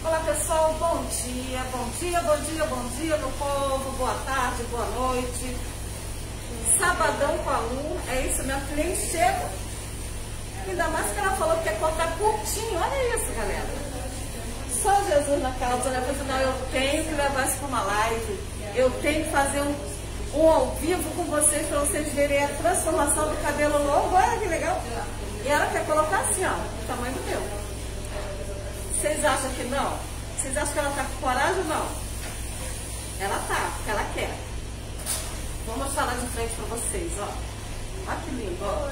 Olá pessoal, bom dia, bom dia, bom dia, bom dia meu povo, boa tarde, boa noite. Sabadão com a Lu, é isso, minha cliente chega. Ainda mais que ela falou que quer cortar curtinho, olha isso galera. Só Jesus na causa, né? Eu falei, não, eu tenho que levar isso para uma live, eu tenho que fazer um ao vivo com vocês, para vocês verem a transformação do cabelo longo, olha que legal. E ela quer colocar assim, ó, o tamanho do meu. Vocês acham que não? Vocês acham que ela tá com coragem ou não? Ela tá, porque ela quer. Vou mostrar lá de frente pra vocês, ó. Olha que lindo, ó.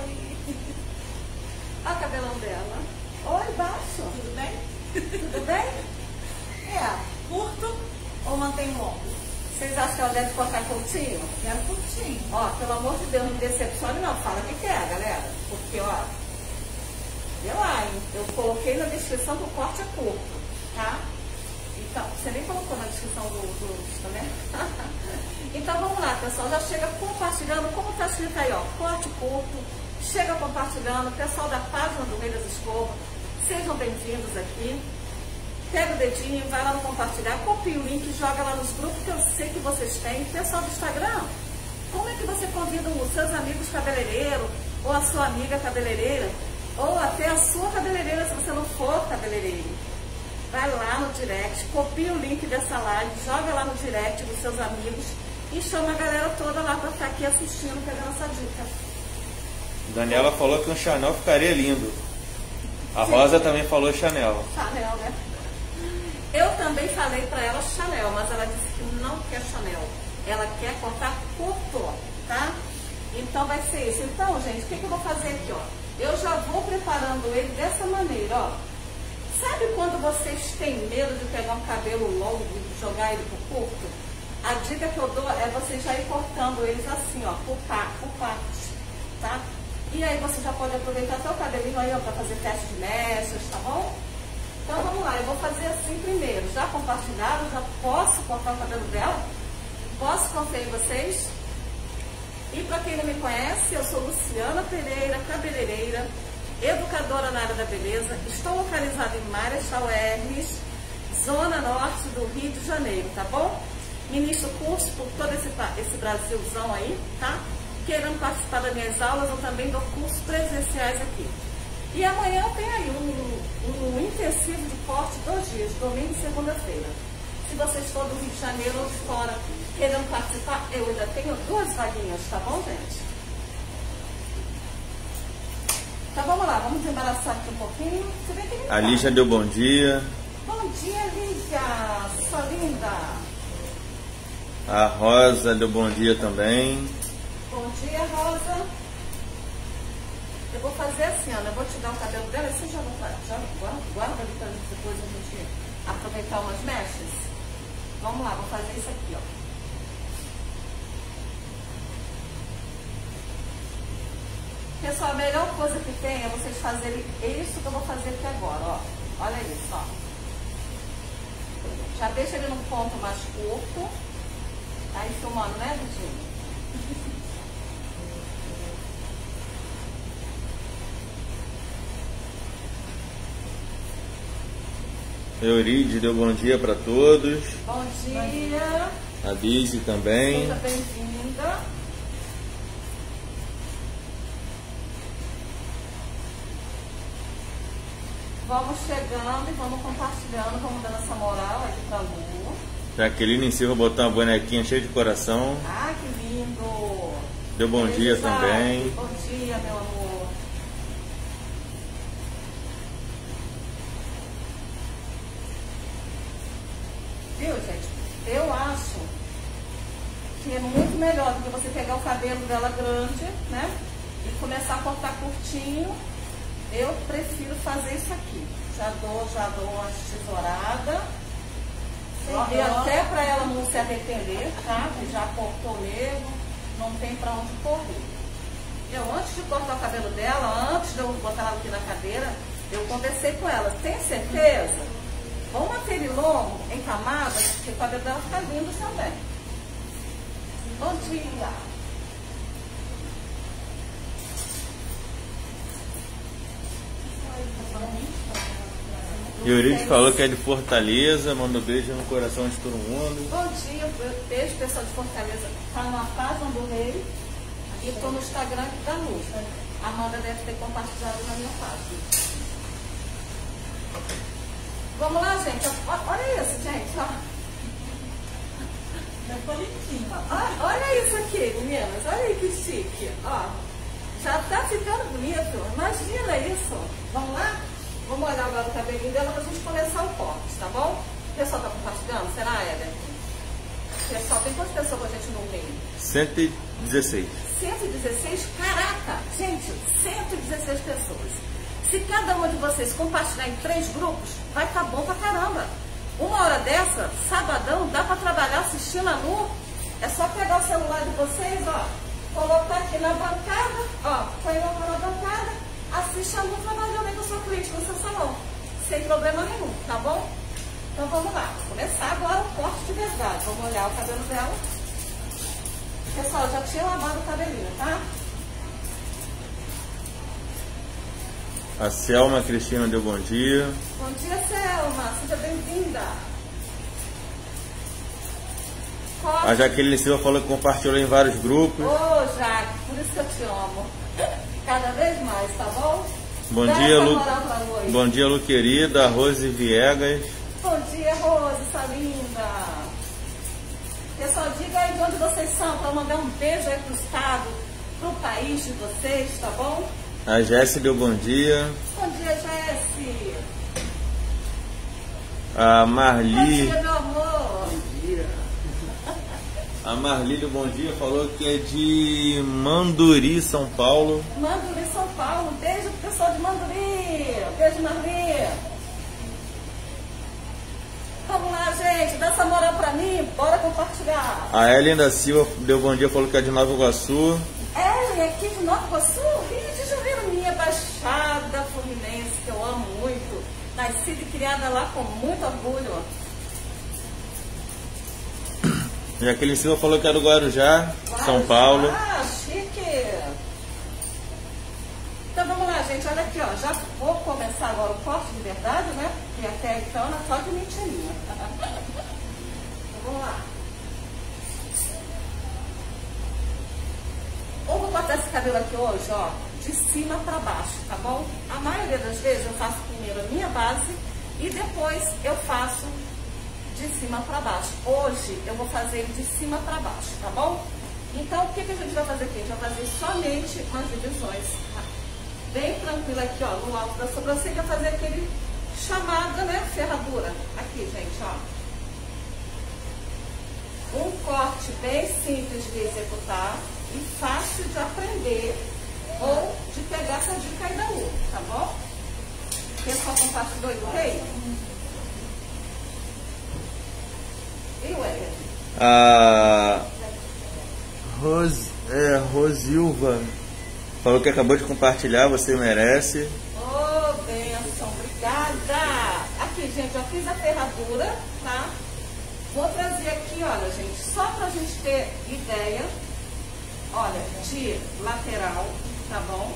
Olha o cabelão dela. Oi, baixo. Tudo bem? Tudo bem? É, curto ou mantém longo? Vocês acham que ela deve cortar curtinho? Quero curtinho. Ó, pelo amor de Deus, não me decepcione não. Fala o que quer, galera. Porque, ó, vê lá, hein? Eu coloquei na descrição que o corte é curto, tá? Então, você nem colocou na descrição do Insta, né? Então vamos lá, pessoal. Já chega compartilhando, como tá escrito aí, ó, corte curto. Chega compartilhando. Pessoal da página do Rei das Escovas, sejam bem-vindos aqui. Pega o dedinho, vai lá no compartilhar, copia o link, joga lá nos grupos que eu sei que vocês têm. Pessoal do Instagram, como é que você convida os seus amigos cabeleireiros ou a sua amiga cabeleireira? Ou até a sua cabeleireira, se você não for cabeleireiro. Vai lá no direct, copia o link dessa live, joga lá no direct dos seus amigos e chama a galera toda lá para ficar aqui assistindo, pegando essa dica. Daniela falou que um Chanel ficaria lindo. A Rosa também falou Chanel. Chanel, né? Eu também falei para ela Chanel, mas ela disse que não quer Chanel. Ela quer cortar curto, tá? Então vai ser isso. Então, gente, o que eu vou fazer aqui, ó? Eu já vou preparando ele dessa maneira, ó. Sabe quando vocês têm medo de pegar um cabelo longo e jogar ele pro curto? A dica que eu dou é você já ir cortando eles assim, ó, por partes, tá? E aí você já pode aproveitar até o cabelinho aí, ó, pra fazer teste de mechas, tá bom? Então vamos lá, eu vou fazer assim primeiro. Já compartilhado, já posso cortar o cabelo dela? Posso confiar em vocês? E para quem não me conhece, eu sou Luciana Pereira, cabeleireira, educadora na área da beleza. Estou localizada em Marechal Hermes, zona norte do Rio de Janeiro, tá bom? Ministro curso por todo esse Brasilzão aí, tá? Querendo participar das minhas aulas, eu também dou cursos presenciais aqui. E amanhã tem aí um intensivo de corte 2 dias, domingo e segunda-feira. Se vocês for do Rio de Janeiro ou de fora querendo participar, eu ainda tenho 2 vaguinhas, tá bom, gente? Então vamos lá, vamos embaraçar aqui um pouquinho. Você vê que A Lígia deu bom dia. Bom dia, Lígia, sua linda. A Rosa deu bom dia também. Bom dia, Rosa. Eu vou fazer assim, Ana, eu vou tirar o cabelo dela e você já guarda ali pra depois a gente aproveitar umas mechas. Vamos lá, vou fazer isso aqui, ó. Pessoal, a melhor coisa que tem é vocês fazerem isso que eu vou fazer aqui agora, ó. Olha isso, ó. Já deixa ele num ponto mais curto. Tá aí filmando, né, Vidinho? Euride deu bom dia para todos. Bom dia. A Bise também. Seja bem-vinda. Vamos chegando e vamos compartilhando, vamos dando essa moral aqui pra Lu. Jaqueline Silva botou uma bonequinha cheia de coração. Ah, que lindo! Deu bom dia também. Bom dia, meu amor. Viu, gente? Eu acho que é muito melhor do que você pegar o cabelo dela grande, né? E começar a cortar curtinho. Eu prefiro fazer isso aqui. Já dou uma tesourada. E até para ela não se arrepender, tá? Que já cortou mesmo, não tem para onde correr. Eu, antes de cortar o cabelo dela, antes de eu botar ela aqui na cadeira, eu conversei com ela. Tem certeza? Vamos manter ele longo, em camadas, porque o cabelo dela fica lindo também. Bom dia! Eurides falou que é de Fortaleza, manda um beijo no coração de todo mundo. Bom dia, beijo pessoal de Fortaleza. Tá na página do Rei e tô no Instagram aqui da Luz. A Amanda deve ter compartilhado na minha página. Vamos lá, gente. Olha isso, gente. Ó. Olha isso aqui, meninas. Olha aí que chique. Ó. Já tá ficando bonito. Imagina isso. Vamos lá? Vamos olhar agora o cabelinho dela pra gente começar o corte, tá bom? O pessoal tá compartilhando? Será, Éder? Pessoal, tem quantas pessoas com a gente no meio? 116. 116? Caraca! Gente, 116 pessoas. Se cada uma de vocês compartilhar em 3 grupos, vai ficar bom pra caramba. Uma hora dessa, sabadão, dá pra trabalhar assistindo a Nu. É só pegar o celular de vocês, ó, colocar aqui na bancada, ó, põe na bancada, assiste a Nu trabalhando aí com o seu cliente no seu salão. Sem problema nenhum, tá bom? Então vamos lá. Começar agora o corte de verdade. Vamos olhar o cabelo dela. Pessoal, já tinha lavado o cabelinho, tá? A Selma Cristina deu bom dia. Bom dia, Selma. Seja bem-vinda. A Jaqueline Silva falou que compartilhou em vários grupos. Ô, Jaque, por isso que eu te amo. Cada vez mais, tá bom? Bom dia, Lu. Bom dia, Lu querida. Rose Viegas. Bom dia, Rose, sua linda. Pessoal, diga aí de onde vocês são, para mandar um beijo aí pro estado, pro país de vocês, tá bom? A Jéssica deu bom dia. Bom dia, Jéssica. A Marli. Bom dia, meu amor. Bom dia. A Marli deu bom dia, falou que é de Manduri, São Paulo. Manduri, São Paulo. Beijo pro pessoal de Manduri. Beijo, Marli. Vamos lá, gente. Dá essa moral pra mim. Bora compartilhar. A Ellen da Silva deu bom dia, falou que é de Nova Iguaçu. Ellen, aqui de Nova Iguaçu? Vocês já viram minha Baixada Fluminense, que eu amo muito. Nascida e criada lá com muito orgulho. Jaqueline Silva falou que é do Guarujá, São Paulo. Ah, chique! Então vamos lá, gente. Olha aqui, ó. Já vou começar agora o corte de verdade, né? E até então era só de mentirinha. Então vamos lá. Eu vou cortar esse cabelo aqui hoje, ó, de cima pra baixo, tá bom? A maioria das vezes eu faço primeiro a minha base e depois eu faço de cima pra baixo. Hoje eu vou fazer de cima pra baixo, tá bom? Então o que a gente vai fazer aqui? A gente vai fazer somente umas divisões, tá? Bem tranquilo aqui, ó, no alto da sobrancelha, fazer aquele chamada, né, ferradura. Aqui, gente, ó. Um corte bem simples de executar e fácil de aprender ou de pegar essa dica aí da Lu, tá bom? Pessoal compartilhou do rei? E o Éder? A Rosilva falou que acabou de compartilhar, você merece. Ô, benção, obrigada! Aqui, gente, eu fiz a ferradura, tá? Vou trazer aqui, olha, gente, só pra gente ter ideia, olha, de lateral, tá bom?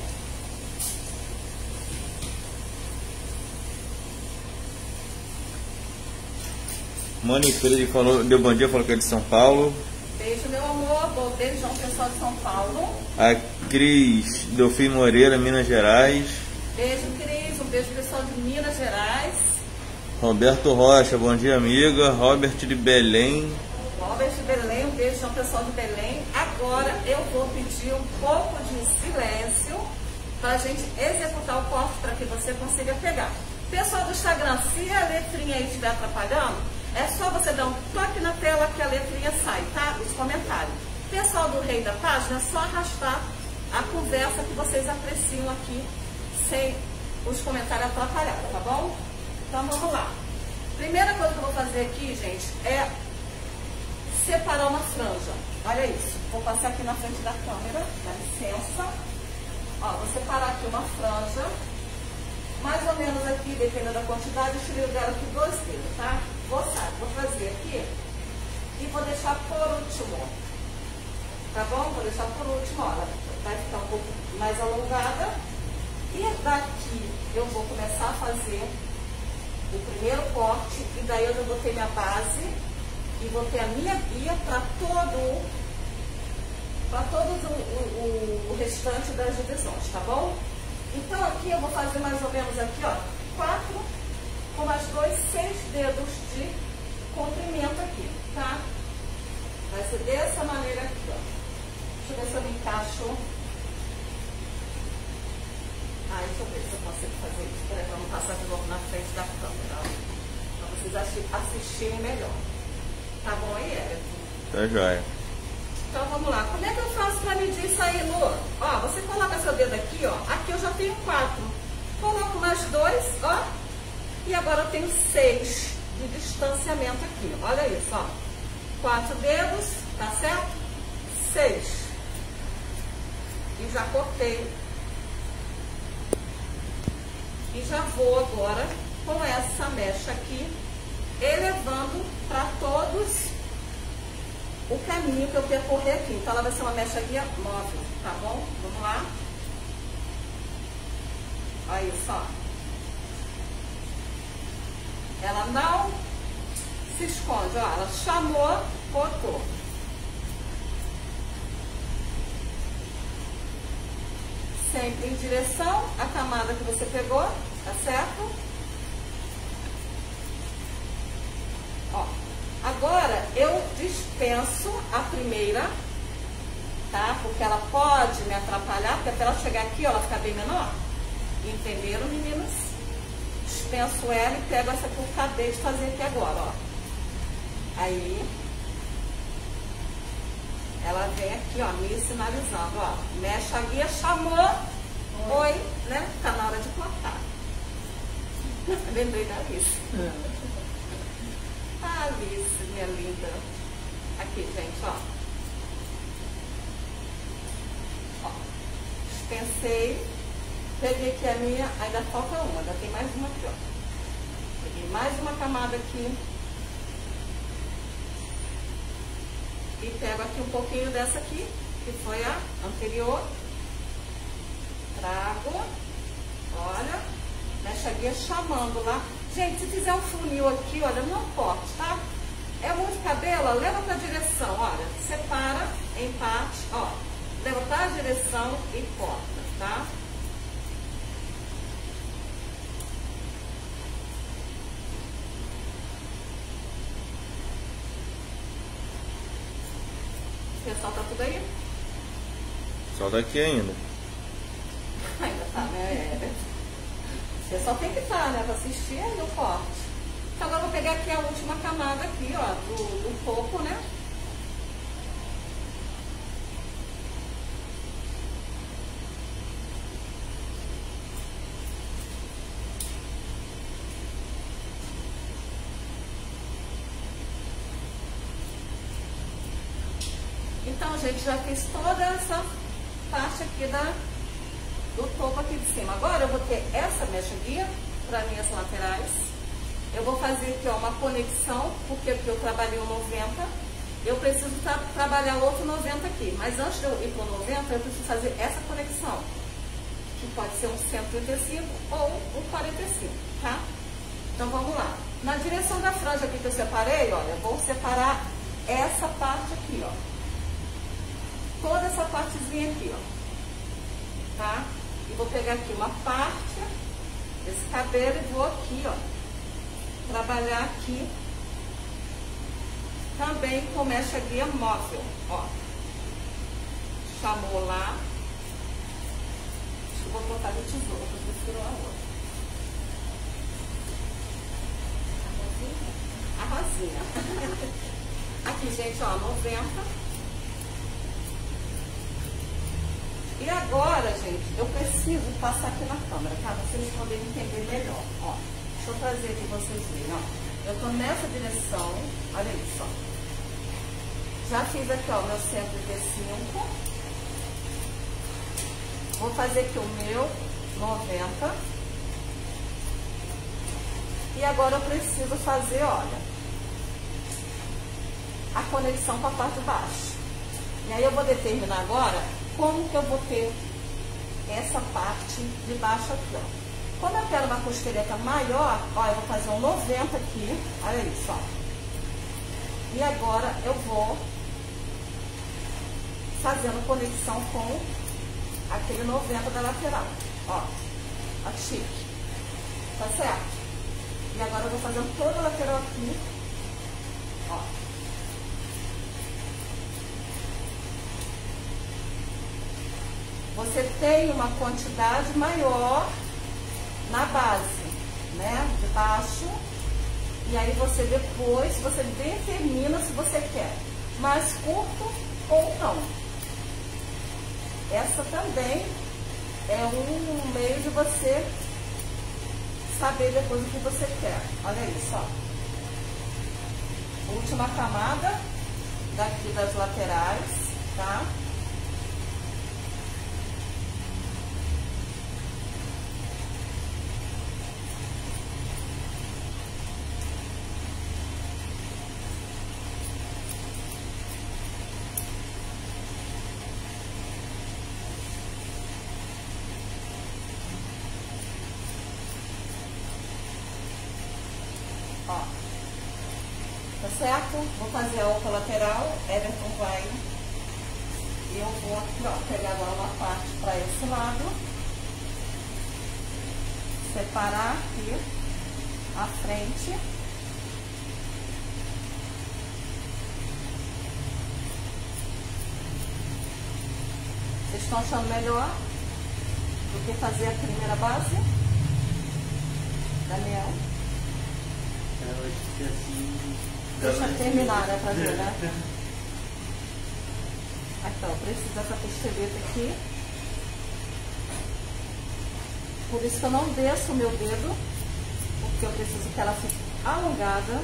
Mani Freire falou, deu bom dia, falou que é de São Paulo. Beijo, meu amor. Bom beijão, pessoal de São Paulo. A Cris Delfim Moreira, Minas Gerais. Beijo, Cris. Um beijo, pessoal de Minas Gerais. Roberto Rocha, bom dia, amiga. Robert de Belém. Robert de Belém, um beijão, pessoal de Belém. Agora eu vou pedir um pouco de silêncio para a gente executar o corte para que você consiga pegar. Pessoal do Instagram, se a letrinha aí estiver atrapalhando, é só você dar um toque na tela que a letrinha sai, tá? Os comentários. Pessoal do Rei da Página, é só arrastar a conversa que vocês apreciam aqui, sem os comentários atrapalhados, tá bom? Então vamos lá. Primeira coisa que eu vou fazer aqui, gente, é separar uma franja. Olha isso. Vou passar aqui na frente da câmera, dá licença. Ó, vou separar aqui uma franja. Mais ou menos aqui, dependendo da quantidade, eu tirei dela aqui 2 dedos, tá? Vou fazer aqui e vou deixar por último. Tá bom? Vou deixar por último, ó. Vai ficar um pouco mais alongada. E daqui eu vou começar a fazer o primeiro corte, e daí eu já vou ter minha base e vou ter a minha guia para todo o restante das divisões, tá bom? Então aqui eu vou fazer mais ou menos aqui, ó, 4 com mais 2, 6 dedos de comprimento aqui, tá? Vai ser dessa maneira aqui, ó. Deixa eu ver se eu me encaixo. Deixa eu ver se eu consigo fazer isso. Peraí, pra não passar de novo na frente da câmera, ó. Pra vocês assistirem melhor. Tá bom aí, Érico? Tá joia. Então vamos lá. Como é que eu faço para medir isso aí, Lu? Ó, você coloca seu dedo aqui, ó. Aqui eu já tenho 4. Coloco mais 2, ó. E agora eu tenho 6 de distanciamento aqui. Olha isso, ó. 4 dedos, tá certo? 6. E já cortei. E já vou agora com essa mecha aqui, elevando para todos o caminho que eu percorrer aqui. Então ela vai ser uma mecha guia móvel, tá bom? Vamos lá. Olha isso, ó. Ela não se esconde, ó. Ela chamou, botou. Sempre em direção à camada que você pegou, tá certo? Ó. Agora, eu dispenso a primeira, tá? Porque ela pode me atrapalhar, porque até ela chegar aqui, ó, ela fica bem menor. Entenderam, meninas? Dispenso ela e pego essa que eu acabei de fazer aqui agora, ó. Aí, ela vem aqui, ó, me sinalizando, ó. Mexe a guia, chamou. Oi, né? Tá na hora de cortar. Lembrei da Alice. Alice, minha linda. Aqui, gente, ó. Ó. Dispensei. Peguei aqui a minha, ainda falta uma, ainda tem mais uma aqui, ó. Peguei mais uma camada aqui. E pego aqui um pouquinho dessa aqui, que foi a anterior. Trago. Olha. Mexe a guia chamando lá. Gente, se fizer um funil aqui, olha, não corte, tá? É muito cabelo, ó, leva pra direção, olha. Separa em parte, ó. Leva pra direção e corta, tá? O pessoal tá tudo aí? Só daqui ainda. Ainda tá, né? O pessoal tem que estar, né? Pra assistir aí o corte. Então agora eu vou pegar aqui a última camada aqui, ó, do topo, né? Então, gente, já fiz toda essa parte aqui do topo aqui de cima. Agora eu vou ter essa mecha guia para minhas laterais. Eu vou fazer aqui, ó, uma conexão, porque eu trabalhei o 90. Eu preciso trabalhar outro 90 aqui. Mas antes de eu ir para o 90, eu preciso fazer essa conexão. Que pode ser um 135 ou um 45, tá? Então vamos lá. Na direção da franja aqui que eu separei, olha, eu vou separar essa parte aqui, ó. Toda essa partezinha aqui, ó. Tá? E vou pegar aqui uma parte desse cabelo e vou aqui, ó. Trabalhar aqui também com mecha guia móvel, ó. Chamou lá. Deixa eu botar de tesoura, porque eu prefiro a outra. A rosinha. Aqui, gente, ó, 90. E agora, gente, eu preciso passar aqui na câmera, tá? Pra vocês poderem entender melhor, ó. Deixa eu trazer aqui pra vocês verem, ó. Eu tô nessa direção, olha isso, ó. Já fiz aqui, ó, meu 135. Vou fazer aqui o meu 90. E agora eu preciso fazer, olha, a conexão com a parte de baixo. E aí eu vou determinar agora como que eu vou ter essa parte de baixo aqui, ó. Como eu quero uma costeleta maior, ó, eu vou fazer um 90 aqui, olha isso, ó. E agora eu vou fazendo conexão com aquele 90 da lateral, ó. Ó que chique, tá certo? E agora eu vou fazendo toda a lateral aqui, ó. Você tem uma quantidade maior na base, né, de baixo, e aí você depois, você determina se você quer mais curto ou não. Essa também é um meio de você saber depois o que você quer. Olha isso, ó. Última camada daqui das laterais, tá? Ó, tá certo? Vou fazer a outra lateral, Everton vai. E eu vou aqui, ó, pegar agora uma parte para esse lado. Separar aqui a frente. Vocês estão achando melhor do que fazer a primeira base? Daniel? Eu acho que assim... Deixa eu terminar, né, pra ver, né? Então, eu preciso dessa costeleta aqui. Por isso que eu não desço o meu dedo, porque eu preciso que ela fique alongada.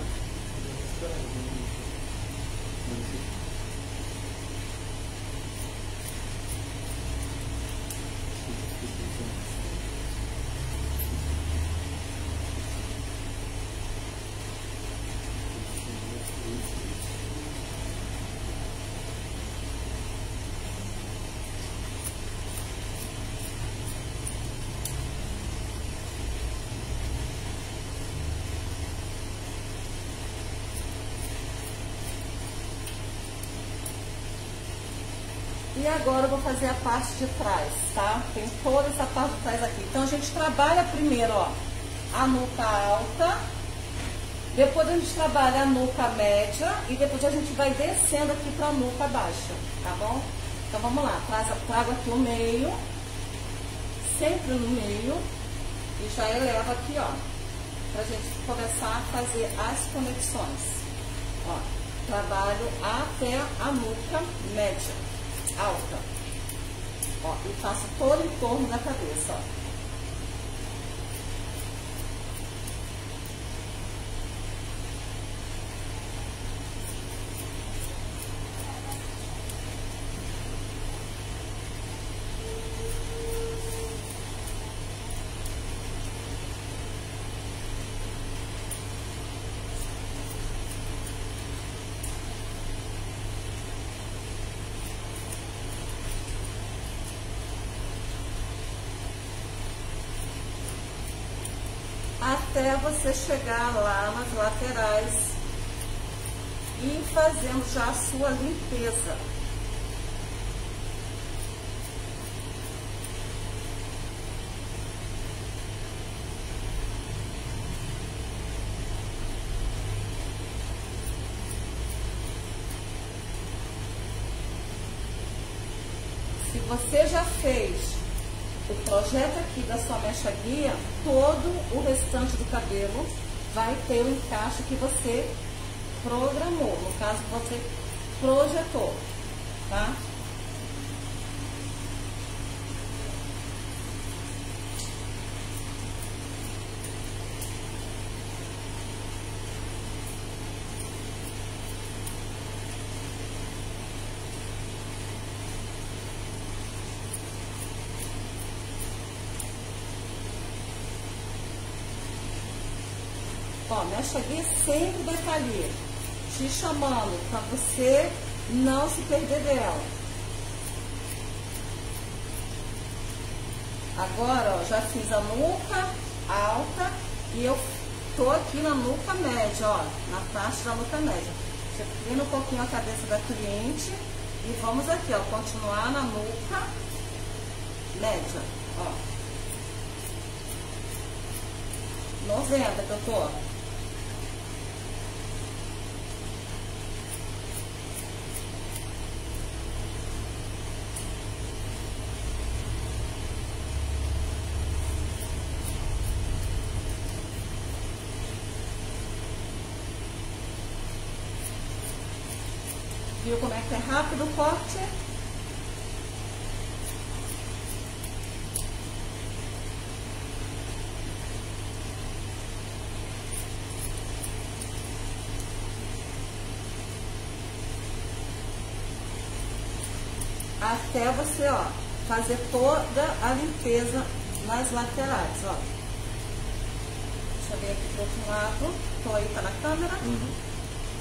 E agora eu vou fazer a parte de trás, tá? Tem toda essa parte de trás aqui. Então a gente trabalha primeiro, ó, a nuca alta, depois a gente trabalha a nuca média e depois a gente vai descendo aqui pra nuca baixa, tá bom? Então vamos lá, trago aqui o meio, sempre no meio, e já elevo aqui, ó, pra gente começar a fazer as conexões. Ó, trabalho até a nuca média. Alta, ó, e faço todo em torno da cabeça, ó. Até você chegar lá nas laterais e ir fazendo já a sua limpeza. Se você já fez o projeto aqui da sua mecha guia, todo o restante do cabelo vai ter o encaixe que você programou, no caso você projetou, tá? Ó, mecha guia sempre vai estar ali, te chamando para você não se perder dela. Agora, ó, já fiz a nuca, alta e eu tô aqui na nuca média, ó, na parte da nuca média. Inclina um pouquinho a cabeça da cliente e vamos aqui, ó, continuar na nuca média, ó. 90 que eu tô. Viu como é que é rápido o corte? Até você, ó, fazer toda a limpeza nas laterais, ó. Deixa eu ver aqui do outro lado. Tô aí, tá na câmera? Uhum.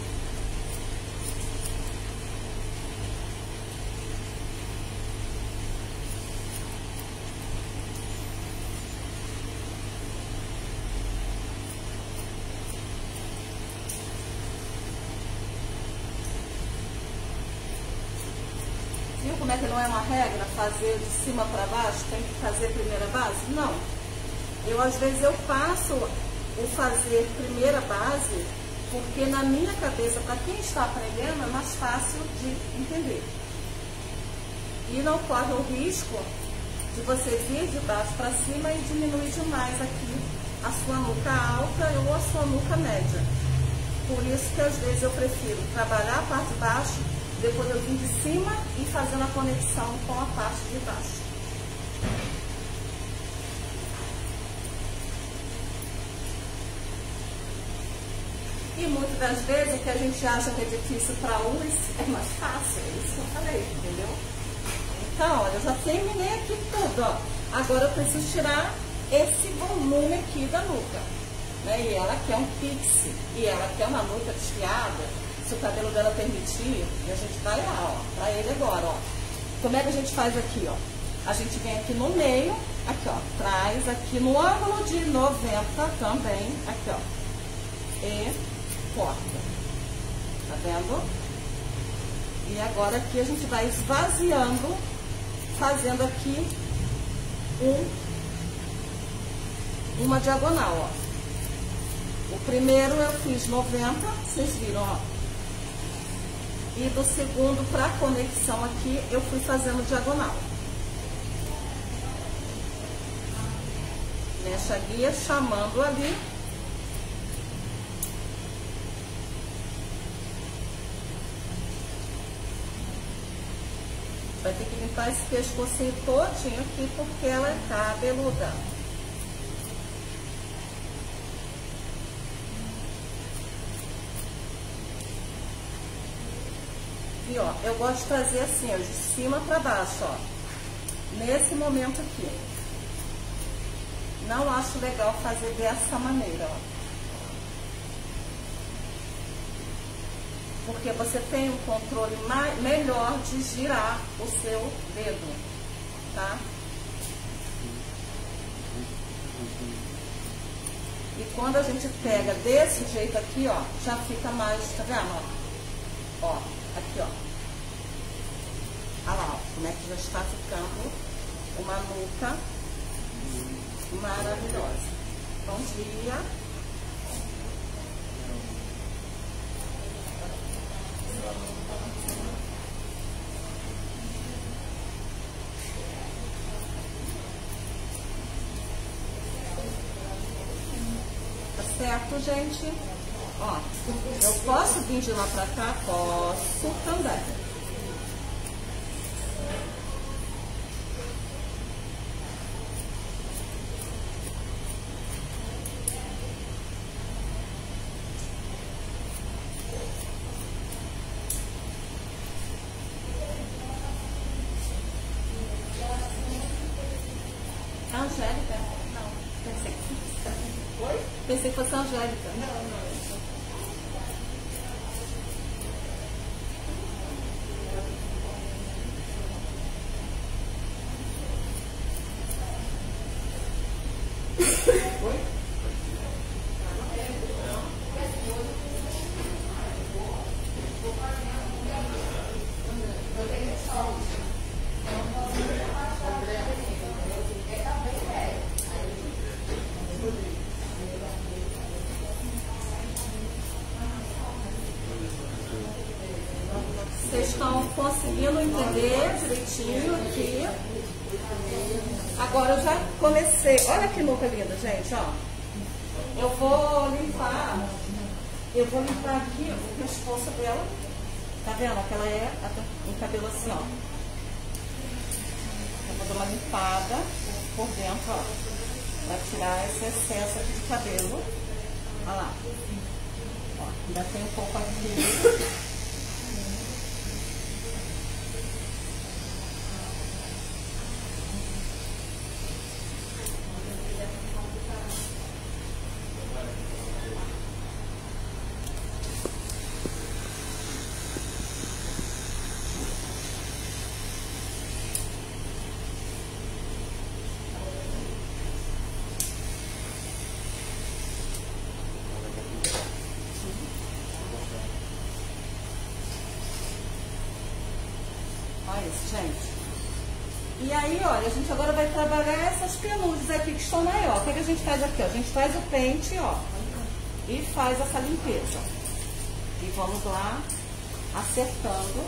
Viu como é que não é uma regra fazer de cima para baixo, tem que fazer primeira base? Não. Eu, às vezes, eu passo o fazer primeira base, porque na minha cabeça, para quem está aprendendo, é mais fácil de entender. E não corre o risco de você vir de baixo para cima e diminuir demais aqui a sua nuca alta ou a sua nuca média. Por isso que, às vezes, eu prefiro trabalhar a parte de baixo, depois eu vim de cima e fazendo a conexão com a parte de baixo. E muitas das vezes o que a gente acha que é difícil para uns é mais fácil, é isso que eu falei, entendeu? Então, olha, eu já terminei aqui tudo, ó. Agora eu preciso tirar esse volume aqui da nuca, né? E ela quer um pixie, e ela quer uma nuca desfiada. Se o cabelo dela permitir, a gente vai lá, ó, pra ele agora, ó. Como é que a gente faz aqui, ó? A gente vem aqui no meio, aqui, ó, traz aqui no ângulo de 90 também, aqui, ó, e corta. Tá vendo? E agora aqui a gente vai esvaziando, fazendo aqui uma diagonal, ó. O primeiro eu fiz 90, vocês viram, ó. E do segundo para conexão aqui, eu fui fazendo diagonal. Mexe a guia, chamando ali. Vai ter que limpar esse pescocinho todinho aqui, porque ela é cabeluda. E ó, eu gosto de trazer assim, ó, de cima para baixo, ó. Nesse momento aqui. Não acho legal fazer dessa maneira, ó. Porque você tem um controle melhor de girar o seu dedo, tá? E quando a gente pega desse jeito aqui, ó, já fica mais, tá vendo, ó? Ó. Aqui, ó. Olha lá, ó, como é que já está ficando uma nuca maravilhosa. Bom dia. Tá certo, gente? Ó, eu posso vir de lá pra cá? Posso também. Angélica? Não, pensei que fosse. Oi? Pensei que fosse Angélica. Não. Oi? Vocês estão conseguindo entender direitinho aqui. Agora eu já comecei. Olha que nuca linda, gente, ó. Eu vou limpar aqui o pescoço dela. Tá vendo? Que ela é um cabelo assim, ó. Eu vou dar uma limpada por dentro, ó. Pra tirar esse excesso aqui de cabelo. Olha lá. Ó, ainda tem um pouco aqui. Olha isso, gente. E aí, olha, a gente agora vai trabalhar essas penugem aqui que estão maiores. O que a gente faz aqui? Ó? A gente faz o pente, ó, e faz essa limpeza. E vamos lá, acertando.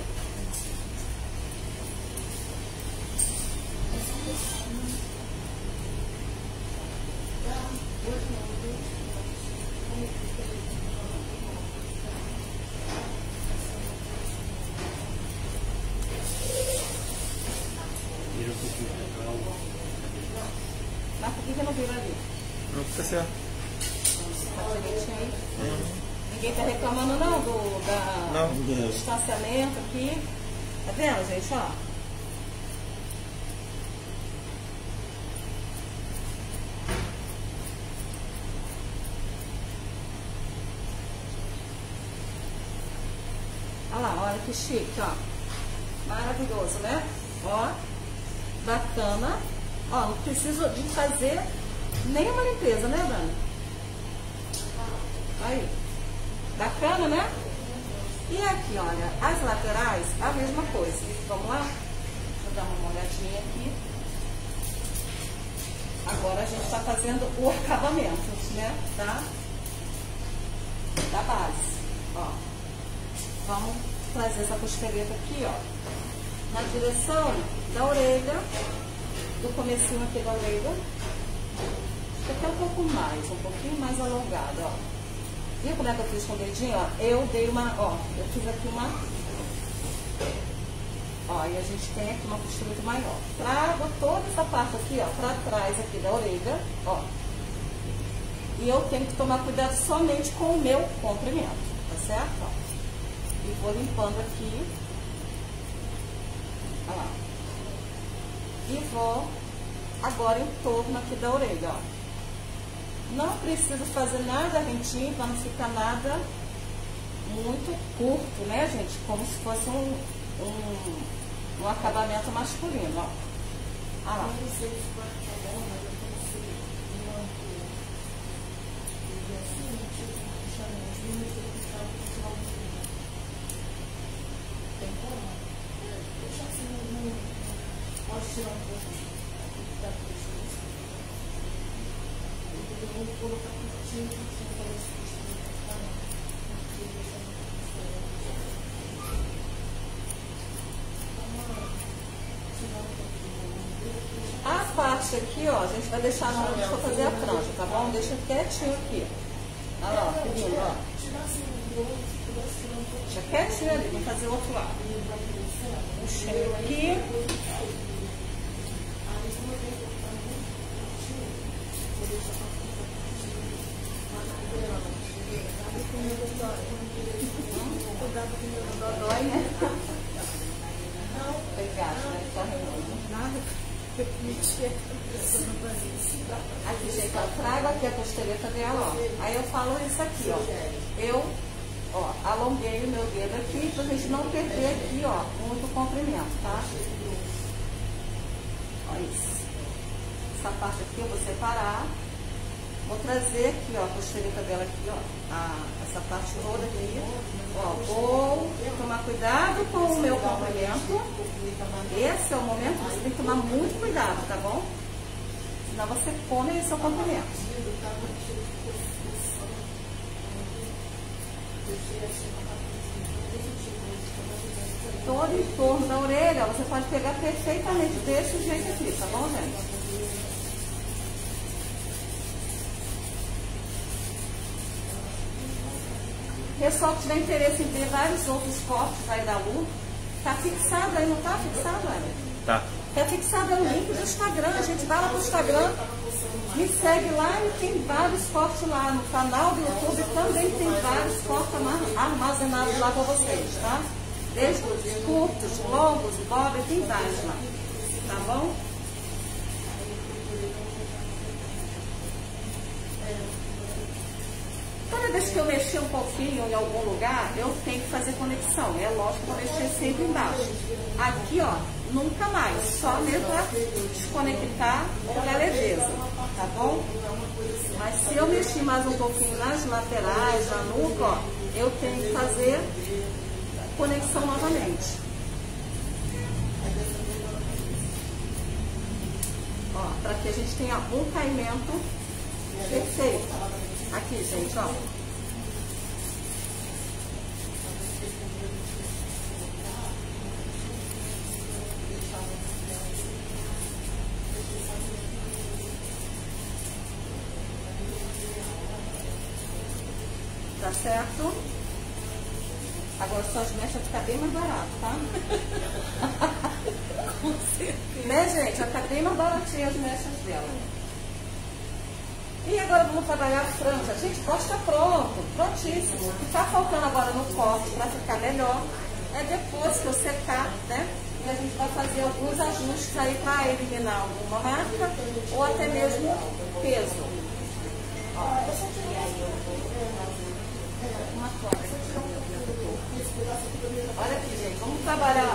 Mas por que não vira ali? Não fica certo. Tá direitinho aí? Ninguém tá reclamando não do distanciamento aqui. Tá vendo, gente? Ó. Olha lá, olha que chique, ó. Maravilhoso, né? Ó, bacana. Ó, não preciso de fazer nenhuma limpeza, né, Dani? Aí. Bacana, né? E aqui, olha, as laterais, a mesma coisa. Vamos lá? Deixa eu dar uma olhadinha aqui. Agora a gente tá fazendo o acabamento, né? Da base. Ó. Vamos trazer essa costeleta aqui, ó. Na direção da orelha. Do comecinho aqui da orelha. Até um pouquinho mais alongado, ó. Viu como é que eu fiz com o dedinho, ó? Eu dei uma, ó, eu fiz aqui uma, ó, e a gente tem aqui uma costura maior. Trago toda essa parte aqui, ó, pra trás aqui da orelha, ó. E eu tenho que tomar cuidado somente com o meu comprimento, tá certo? Ó. E vou limpando aqui, ó lá. E vou agora em torno aqui da orelha, ó. Não preciso fazer nada rentinho para não ficar nada muito curto, né, gente? Como se fosse um acabamento masculino, ó. Ah lá. Pode tirar um pouco da prejuízo. Eu vou colocar um pouquinho a parte aqui, ó, a gente vai deixar na hora que for fazer a franja, tá bom? Deixa quietinho aqui. Olha lá, ó, que lindo, ó. Deixa quietinho ali, vamos fazer o outro lado. Puxei aqui. Dói, né? Obrigada, né? Tá nada. Aqui, gente, eu trago aqui a costeleta dela, ó. Aí eu falo isso aqui, ó. Eu, ó, alonguei o meu dedo aqui pra gente não perder aqui, ó, muito comprimento, tá? Ó, isso. Essa parte aqui eu vou separar. Vou trazer aqui, ó, a costeleta dela aqui, ó. Essa parte toda aqui. Ó, vou tomar cuidado com o meu comprimento. Esse é o momento que você tem que tomar muito cuidado, tá bom? Senão você come o seu comprimento. todo em torno da orelha, você pode pegar perfeitamente desse jeito aqui, tá bom, gente? Pessoal que tiver interesse em ver vários outros cortes aí da Lu, tá fixado aí, não tá fixado, Ana? Tá. Tá fixado aí o link do Instagram, a gente vai lá pro Instagram, me segue lá e tem vários cortes lá no canal do YouTube, também tem vários cortes armazenados lá para vocês, tá? Desde os curtos, longos, bob, tem vários lá, tá bom? Toda vez que eu mexer um pouquinho em algum lugar, eu tenho que fazer conexão. É lógico que eu vou mexer sempre embaixo. Aqui, ó, nunca mais. Só mesmo para desconectar a leveza, tá bom? Mas se eu mexer mais um pouquinho nas laterais, na nuca, ó, eu tenho que fazer conexão novamente. Ó, para que a gente tenha um caimento perfeito. Aqui, gente, ó. Tá certo? Agora suas mechas vão ficar bem mais barato, tá? Com certeza. Né, gente? Vai ficar bem mais baratinha as mechas dela. E agora vamos trabalhar a franja. Gente, o corte está pronto, prontíssimo. O que está faltando agora no corte para ficar melhor é depois que eu secar, né? E a gente vai fazer alguns ajustes aí para eliminar alguma marca ou até mesmo peso. Olha aqui, gente, vamos trabalhar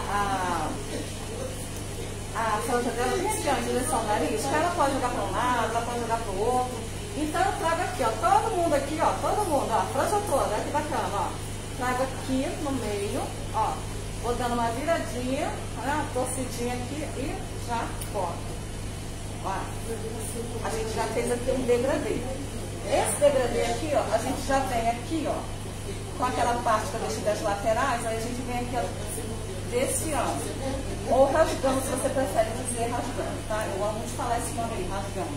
a franja dela em direção ao nariz, que ela pode jogar para um lado, ela pode jogar para o outro. Então eu trago aqui, ó, todo mundo aqui, ó, todo mundo, ó, a franja toda, olha que bacana, ó. Trago aqui no meio, ó, vou dando uma viradinha, uma torcidinha aqui e já corto. Ó, a gente já fez aqui um degradê. Esse degradê aqui, ó, a gente já vem aqui, ó, com aquela parte que eu deixei das laterais, aí a gente vem aqui, ó, desse ângulo. Ou rasgando, se você prefere dizer rasgando, tá? Eu amo de falar esse nome aí, rasgando.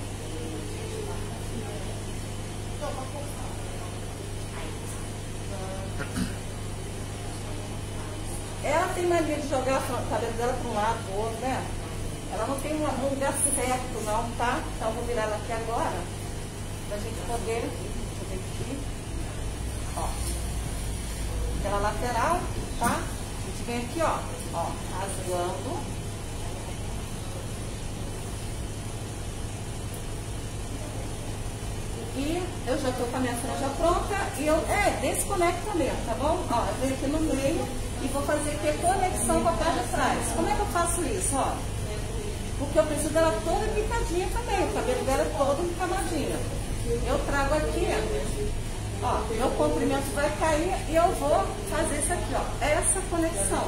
Ela tem mania de jogar o cabelo dela para um lado, para o outro, né? Ela não tem um lugar certo, não, tá? Então eu vou virar ela aqui agora, pra gente poder, deixa eu ver aqui, ó, pela lateral, tá? A gente vem aqui, ó, rasgando. E eu já tô com a minha franja pronta e eu desconecto mesmo, tá bom? Ó, eu venho aqui no meio e vou fazer aqui a conexão com a parte de trás. Como é que eu faço isso, ó? Porque eu preciso dela toda picadinha também, o cabelo dela é todo encamadinho. Eu trago aqui, ó, meu comprimento vai cair e eu vou fazer isso aqui, ó, essa conexão.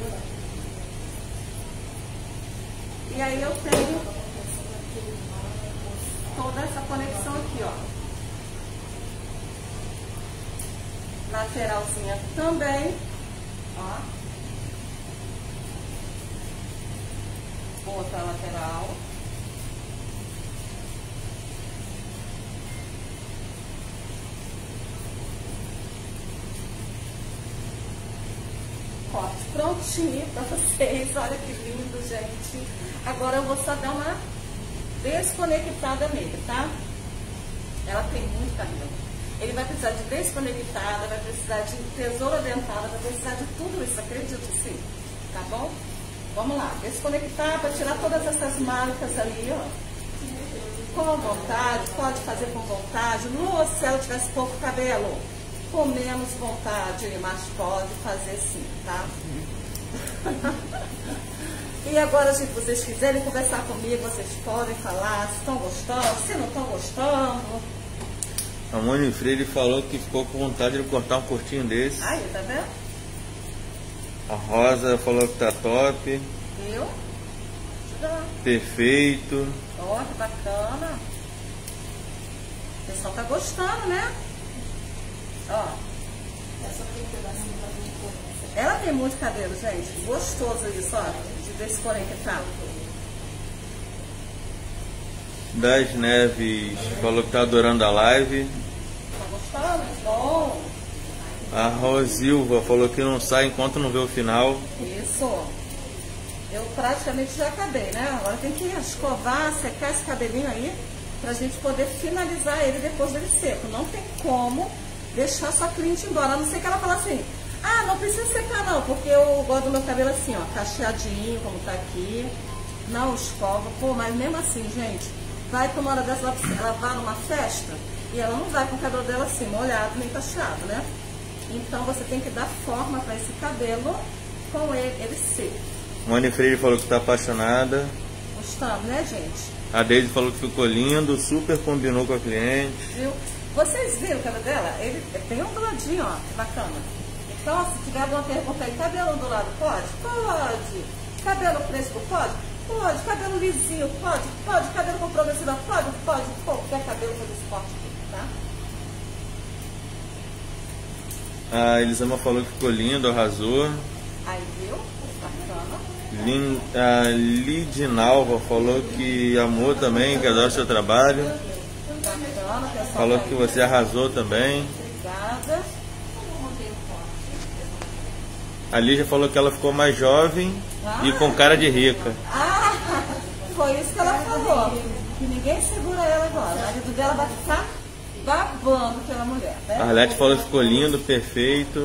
E aí eu tenho toda essa conexão aqui, ó. Lateralzinha também, ó. Outra lateral. Corte prontinho pra vocês. Olha que lindo, gente. Agora eu vou só dar uma desconectada nele, tá? Ela tem muito cabelo. Ele vai precisar de desconectada, vai precisar de tesoura dentada, vai precisar de tudo isso, acredito sim. Tá bom? Vamos lá, desconectar para tirar todas essas marcas ali, ó. Com vontade, pode fazer com vontade. Lu, se ela tivesse pouco cabelo, com menos vontade, mas pode fazer sim, tá? E agora, se vocês quiserem conversar comigo, vocês podem falar se estão gostando, se não estão gostando. A Mônica Freire falou que ficou com vontade de cortar um curtinho desse. Aí, tá vendo? A Rosa falou que tá top. Viu? Perfeito. Ó, que bacana. O pessoal tá gostando, né? Ó. Ela tem muito cabelo, gente. Gostoso isso, ó. De ver esse porém que tá. Das Neves falou que tá adorando a live. Tá gostando? Bom. A Rosilva falou que não sai enquanto não vê o final. Isso. Eu praticamente já acabei, né? Agora tem que escovar, secar esse cabelinho aí, pra gente poder finalizar ele depois dele seco. Não tem como deixar sua cliente embora. A não ser que ela fale assim, ah, não precisa secar não, porque eu gosto do meu cabelo assim, ó, cacheadinho, como tá aqui. Não escova. Pô, mas mesmo assim, gente, vai que uma hora dessa ela vai numa festa e ela não vai com o cabelo dela assim, molhado nem cacheado, né? Então você tem que dar forma para esse cabelo com ele seco. Mani Freire falou que está apaixonada. Gostando, né, gente? A Deise falou que ficou lindo, super combinou com a cliente. Viu? Vocês viram o cabelo dela? Ele é bem onduladinho, ó, que bacana. Então, se tiver alguma pergunta aí, cabelo ondulado pode? Pode. Cabelo crespo pode? Pode. Cabelo lisinho pode? Pode. Cabelo com progressiva pode? Pode. Qualquer cabelo com esporte, tá? A Elisama falou que ficou lindo, arrasou. Aí, viu? Bacana. A Lidinalva falou que amou também, que adora o seu trabalho. Bacana, pessoal. Falou que você arrasou também. Obrigada. A Lígia falou que ela ficou mais jovem e com cara de rica. Ah, foi isso que ela falou. Que ninguém segura ela agora. O marido dela vai ficar babando pela mulher. Né? A Arlete falou que ficou lindo, perfeito.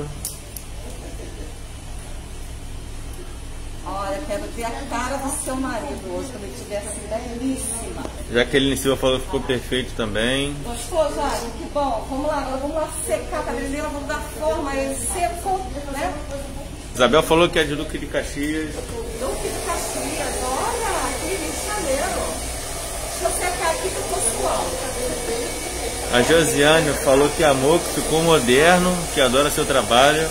Olha, quero ver a cara do seu marido hoje, quando ele estiver assim, belíssima. Jaqueline Silva falou que ficou perfeito também. Gostou, Jair? Que bom. Vamos lá, agora vamos lá secar a cabelo dela, vamos dar forma a ele seco, né? Isabel falou que é de Duque de Caxias. Duque de Caxias, olha, aqui Rio de Janeiro. Deixa eu secar aqui que eu tô suando. A Josiane falou que amou, que ficou moderno, que adora seu trabalho.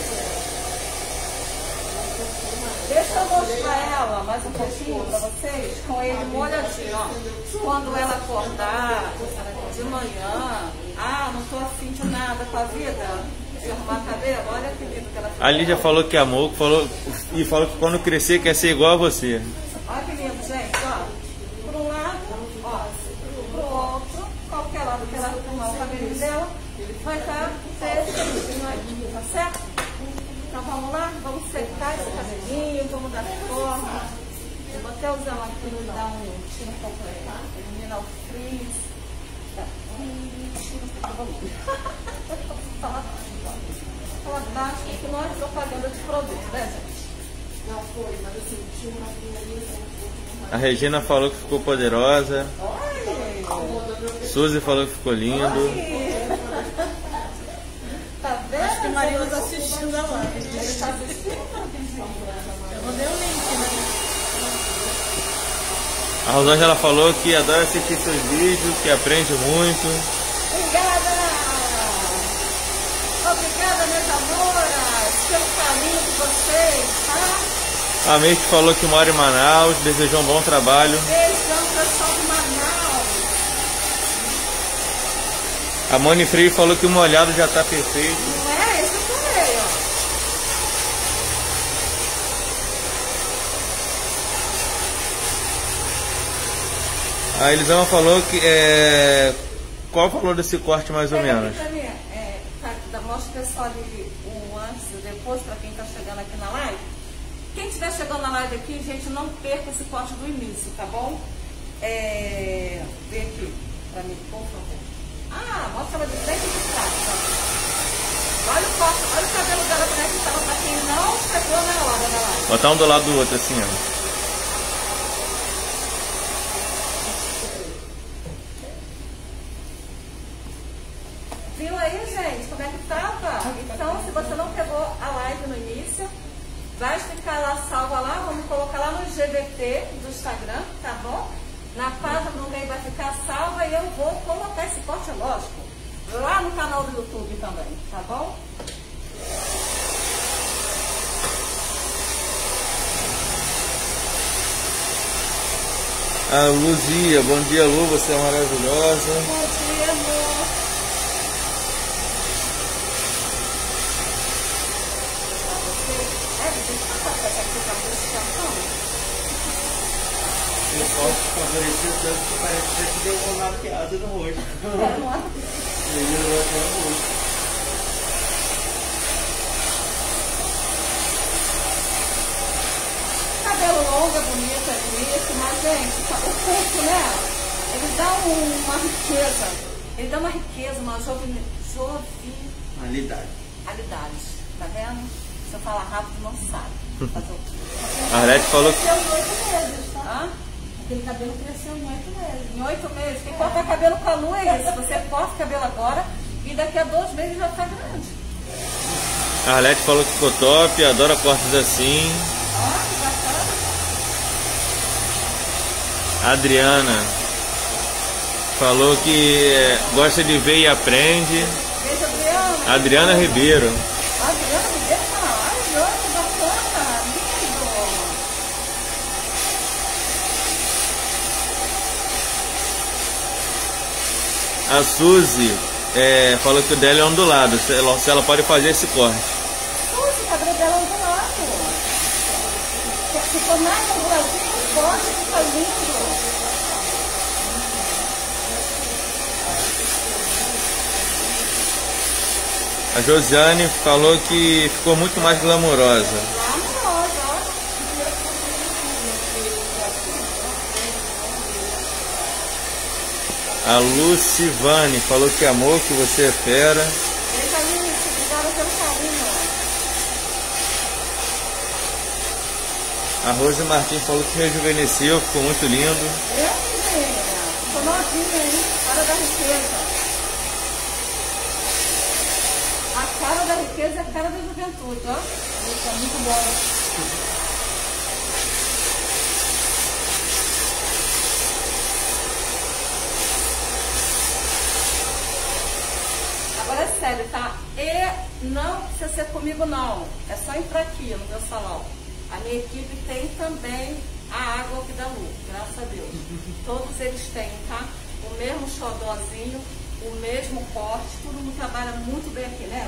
Deixa eu mostrar ela mais um pouquinho pra vocês, com ele molhadinho, ó. Quando ela acordar de manhã, ah, não tô afim de nada com a vida, de arrumar cabelo, olha que lindo que ela fez. A Lídia falou que amou, falou que quando crescer quer ser igual a você. Olha que lindo, gente, ó. Por um lado, ó, pro outro, qualquer lado que ela arrumar o cabelinho dela, vai estar perfeitinho aí, tá certo? Então vamos lá, vamos secar esse cabelinho, vamos dar forma. Eu vou até usar uma aqui para dar um tiro um pouco aí, eliminar o frizz. Fala baixo, porque não é propaganda de produto, né, gente? Não foi, mas assim, tinha uma ali. A Regina falou que ficou poderosa. Oi! Suzy falou que ficou lindo. Tá vendo? Acho que o marido está assistindo a live. Está assistindo? Eu mandei um link, né? A Rosângela falou que adora assistir seus vídeos, que aprende muito. Obrigada! Obrigada, meus amores, pelo carinho de vocês, tá? A Meite falou que mora em Manaus, desejou um bom trabalho. Beijão, pessoal de Manaus. A Mani Freire falou que o molhado já está perfeito. Não é? Esse eu tomei, ó. A Elisama falou que qual o valor desse corte mais ou menos? Mostra o pessoal ali o antes e o depois para quem está chegando aqui na live. Quem estiver chegando na live aqui, gente, não perca esse corte do início, tá bom? Vem aqui para mim, por favor. Ah, mostra ela de frente e de trás, tá? Olha o corte, olha o cabelo dela como é que estava para quem não chegou na hora da live. Botar um do lado do outro assim, ó. Viu aí, gente, como é que tava? Então, se você não pegou a live no início, vai ficar lá salva lá, vamos colocar lá no GBT do Instagram, tá bom? Na página do meio vai ficar salva e eu vou colocar esse corte, lógico, lá no canal do YouTube também, tá bom? A Luzia, bom dia Lu, você é maravilhosa. Bom dia, amor. fica muito chantão. Eu posso favorecer tanto que parece até que deu uma maquiada no rosto. É, não é? Ele não até no rosto. Cabelo longo é bonito, é bonito, mas, gente, o curto, né? Ele dá uma riqueza. Ele dá uma riqueza, uma Realidade. jovialidade. Tá vendo? Se eu falar rápido, não sabe. Fazer o quê? A Arlete falou que... Cresceu em 8 meses, tá? Hã? Aquele cabelo cresceu em 8 meses. Em 8 meses. Quem cortar cabelo com a lua é isso. Você corta o cabelo agora e daqui a 2 meses já tá grande. A Arlete falou que ficou top, adora cortes assim. Ó, que bacana. A Adriana falou que gosta de ver e aprende. Beijo, Adriana. Adriana Ribeiro. A Adriana Ribeiro tá na live, ó, que bacana. Lindo. A Suzy falou que o dela é ondulado, se ela pode fazer esse corte. Puxa, o cabelo dela é ondulado. Se for mais onduladinho, pode, fica lindo. A Josiane falou que ficou muito mais glamourosa. Amorosa, ó. A Lucivane falou que amou, que você é fera. Beijo, Alice. Obrigada pelo carinho. A Rose Martins falou que rejuvenesceu, ficou muito lindo. Eu, menina. Tô novinha, hein? Cara da riqueza. A cara da riqueza é a cara da juventude, ó. Isso é muito bom. Agora é sério, tá? E não precisa ser comigo, não. É só entrar aqui no meu salão. A minha equipe tem também a água aqui da luz, graças a Deus. Todos eles têm, tá? O mesmo xodózinho, o mesmo corte, todo mundo trabalha muito bem aqui, né?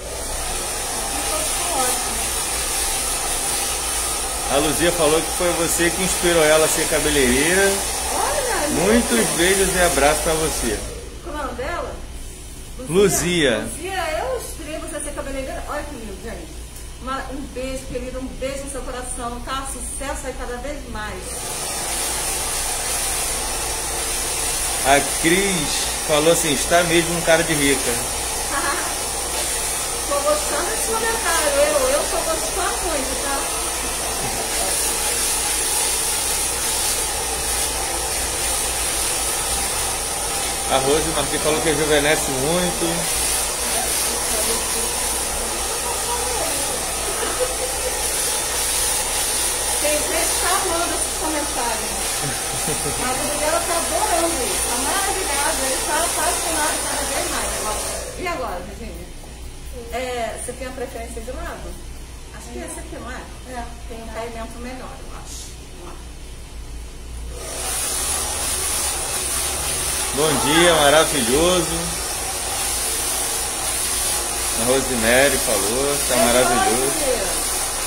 A Luzia falou que foi você que inspirou ela a ser cabeleireira. Olha, Muitos beijos e abraços pra você. como é o nome dela? Luzia. Luzia, eu inspirei você a ser cabeleireira. Olha que lindo, gente. Um beijo, querida, um beijo no seu coração, tá? Sucesso aí cada vez mais. A Cris falou assim, está mesmo um cara de rica. Tô gostando desse comentário, eu tô gostando muito, tá? A Rose Martins falou que rejuvenesce muito. Tem gente que tá amando esses comentários. A vida dela tá adorando isso, tá maravilhada, ele tá apaixonado cada vez mais. E agora, Virginia? Você tem a preferência de lado? Acho que esse aqui, não é? É. Tem um caimento melhor, eu acho. Bom dia, maravilhoso. A Rosemary falou, está maravilhoso.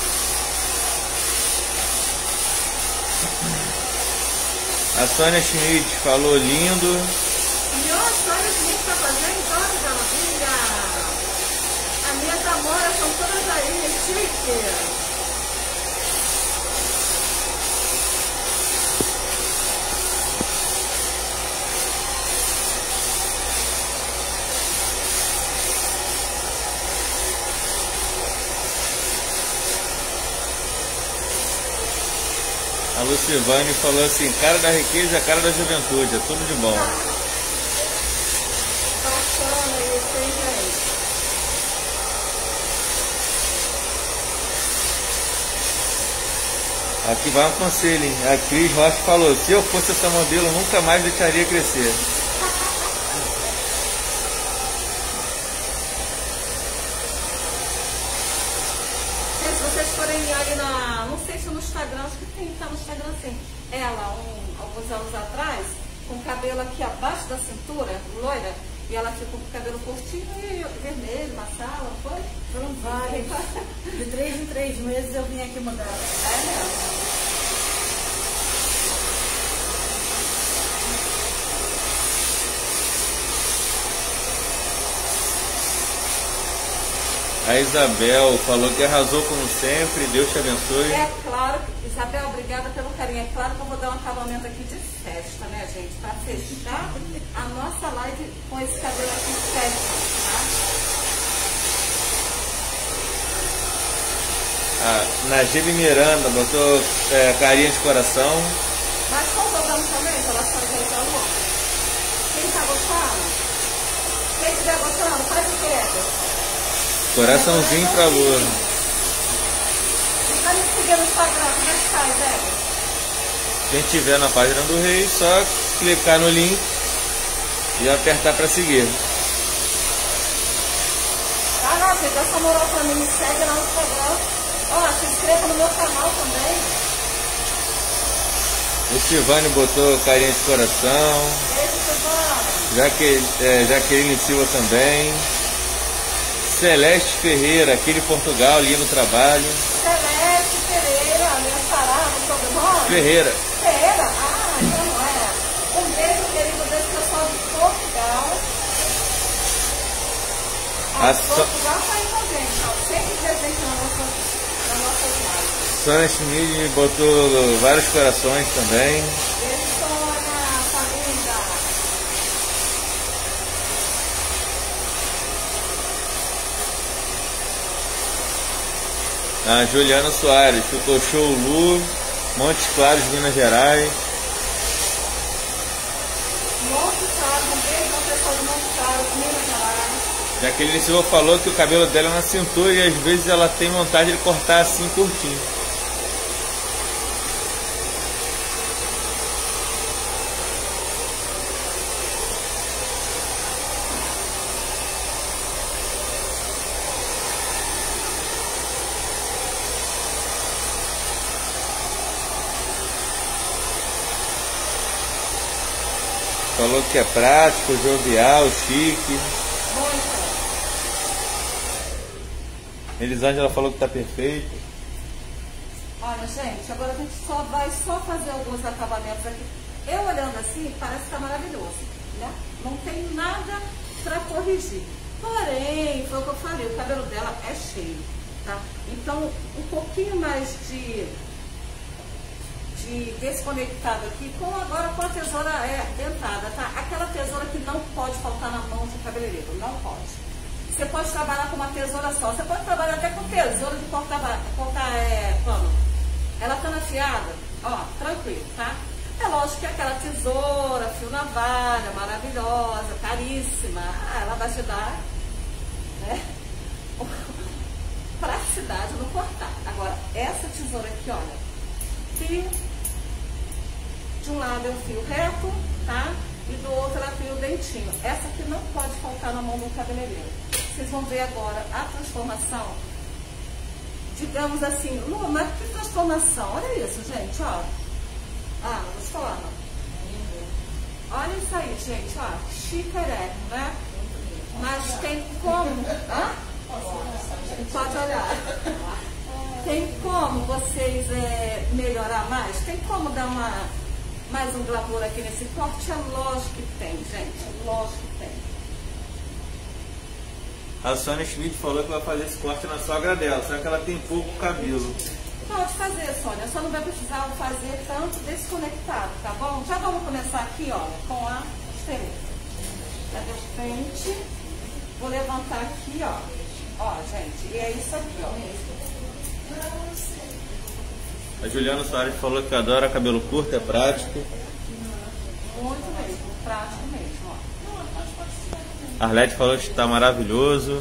A Sônia Schmidt falou lindo. E ó, a Sônia Schmidt está fazendo todas da maravilha. As minhas amoras são todas aí, chique. A Lucivane falou assim, cara da riqueza, cara da juventude, é tudo de bom. Bacana isso, hein, gente? Aqui vai um conselho, hein? A Cris Rocha falou, se eu fosse essa modelo, nunca mais deixaria crescer. Se vocês forem ali não sei se no Instagram, acho que tem, tá no Instagram assim. Ela, alguns anos atrás, com o cabelo aqui abaixo da cintura, loira, E ela ficou com o cabelo curtinho e vermelho na sala, não foi? Foram vários. De 3 em 3 meses eu vim aqui mudar. É mesmo. A Isabel falou que arrasou como sempre, Deus te abençoe. É claro, Isabel, obrigada pelo carinho. É claro que eu vou dar um acabamento aqui de festa, né, gente? Para fechar a nossa live com esse cabelo aqui de festa, tá? A Najib Miranda botou carinha de coração. Mas estão jogando também pelas coisas da lua? Quem tá gostando? Quem estiver gostando, faz o quê? Coraçãozinho pra lua. E pra me seguir no Instagram, como é que faz, Débora? Quem tiver na página do Rei, só clicar no link e apertar para seguir. Ah, não, gente, essa moral pra mim, me segue lá no Instagram. Ó, se inscreva no meu canal também. O Silvane botou carinha de coração. Beijo, Silvane. Jaqueline Silva também. Celeste Ferreira, aqui de Portugal, lindo trabalho. Celeste Ferreira, minha sarada, sobrenome? Ferreira. Ferreira? Ah, então não é. Um beijo, querido, desse pessoal de Portugal. Portugal tá aí com a gente, ó. Sempre presente nas nossas lives. Sônia Schmid botou vários corações também. Beijo, Sônia, família. A Juliana Soares, ficou show Lu, Montes Claros, Minas Gerais. Montes Claros, um beijo ao pessoal de Montes Claros, Minas Gerais. Jaqueline Silva falou que o cabelo dela é na cintura e às vezes ela tem vontade de cortar assim curtinho. Falou que é prático, jovial, chique. Muito. Elisângela falou que tá perfeito. Olha, gente, agora a gente vai fazer alguns acabamentos aqui. Eu olhando assim, parece que tá maravilhoso, né? Não tem nada pra corrigir. Porém, foi o que eu falei, o cabelo dela é cheio, tá? Então, um pouquinho mais de desconectado aqui, agora com a tesoura dentada, tá? Aquela tesoura que não pode faltar na mão de um cabeleireiro, não pode. Você pode trabalhar com uma tesoura só, você pode trabalhar até com tesoura de cortar pano. Ela tá afiada, ó, tranquilo, tá? É lógico que aquela tesoura, fio navalha, maravilhosa, caríssima, ela vai te dar, né, praticidade no cortar. Agora, essa tesoura aqui, olha, fio, de um lado é o fio reto, tá? E do outro é o fio dentinho. Essa aqui não pode faltar na mão do cabeleireiro. Vocês vão ver agora a transformação. Digamos assim, Lu, mas que transformação? Olha isso, gente, ó. Ah, gostou? Olha isso aí, gente, ó. Chiquérrimo, né? Mas tem como... Hã? Pode olhar. Tem como vocês melhorar mais? Tem como dar mais um glamour aqui nesse corte? É lógico que tem, gente. Lógico que tem. A Sônia Schmidt falou que vai fazer esse corte na sogra dela, só que ela tem pouco cabelo. Pode fazer, Sônia. Só não vai precisar fazer tanto desconectado, tá bom? Já vamos começar aqui, ó, com a esteira. Cadê o pente? Vou levantar aqui, ó. Ó, gente, e é isso aqui, ó. A Juliana Soares falou que adora cabelo curto, é prático. Muito mesmo, prático mesmo, ó. A Arlete falou que está maravilhoso.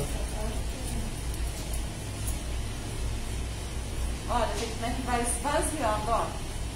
Olha, gente, como é que vai esvaziando, ó.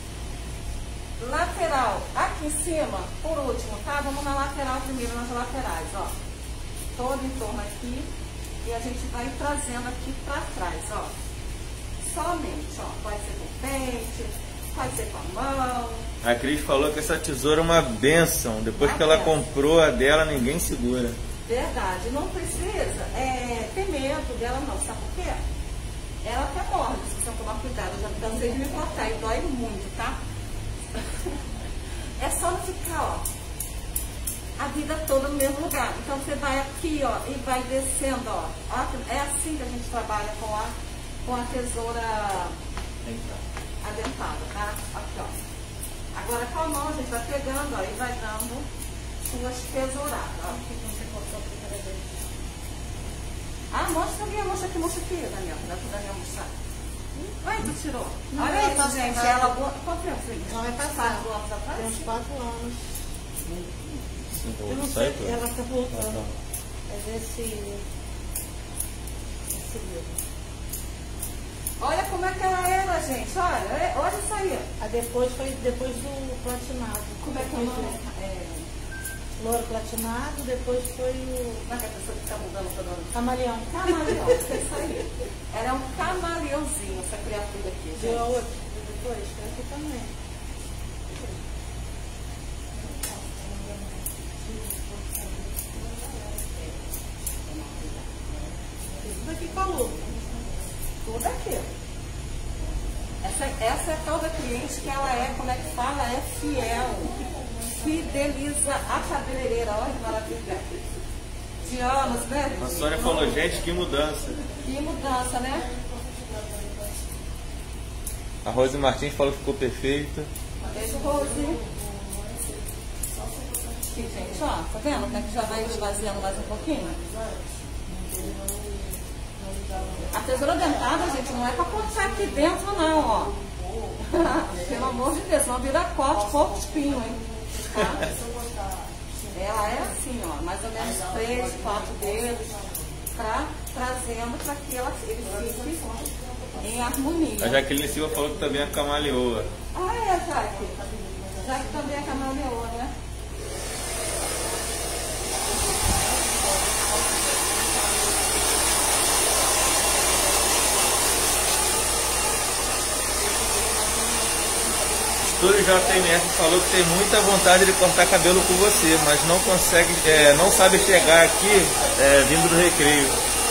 Lateral, aqui em cima, por último, tá? Vamos na lateral primeiro, nas laterais, ó. Todo em torno aqui. E a gente vai trazendo aqui pra trás, ó. Somente, ó. Pode ser com pente. fazer com a mão. A Cris falou que essa tesoura é uma bênção. Depois que ela comprou a dela, ninguém segura. Verdade, não precisa ter medo dela não, sabe por quê? Ela até morde, se você não tomar cuidado. Eu já cansei de me cortar e dói muito, tá? É só não ficar, ó, a vida toda no mesmo lugar. Então você vai aqui, ó, e vai descendo, ó. É assim que a gente trabalha com a tesoura adentada, tá? Aqui, ó. Agora com a mão a gente vai pegando, ó, e vai dando suas tesouradas, ó. Ah, mostra aqui, Daniel. Dá pro Daniel mostrar. Vai, tu tirou. Não, olha ela isso, tá gente. passada. Ela boa. Quanto tempo, filho? Não vai passar. 4 anos atrás? Tem uns 4 anos. Eu não Sai, sei, ela tá voltando. É desse livro. Olha como é que ela era, gente. Olha isso aí. Depois foi depois do platinado. Como é que é o nome? Louro platinado, depois foi o Como é que a pessoa fica mudando todo ano? camaleão. Camaleão, é isso aí. Ela é um camaleãozinho, essa criatura aqui, gente. Deu a outra depois, foi aqui também. Tudo aqui com a luva. Tudo aqui. Essa é a tal da cliente que ela é, como é que fala? É fiel. Fideliza a cabeleireira. Olha que maravilha. De anos, né? A Sônia falou, gente, que mudança. Que mudança, né? A Rose Martins falou que ficou perfeita. Beijo, Rose. Aqui, gente, ó. Tá vendo? Como é que já vai esvaziando mais um pouquinho? A tesoura dentada, gente, não é pra cortar aqui dentro, não, ó. Pelo amor de Deus, senão vira corte, pouco espinho, hein? Tá? Ela é assim, ó, mais ou menos 3, 4 dedos, trazendo para que ele fique em harmonia. A Jaqueline Silva falou que também é camaleoa. Ah, é, Jaque. Jaque também é camaleoa, né? Estúdio JMS falou que tem muita vontade de cortar cabelo com você, mas não consegue, não sabe chegar aqui vindo do Recreio.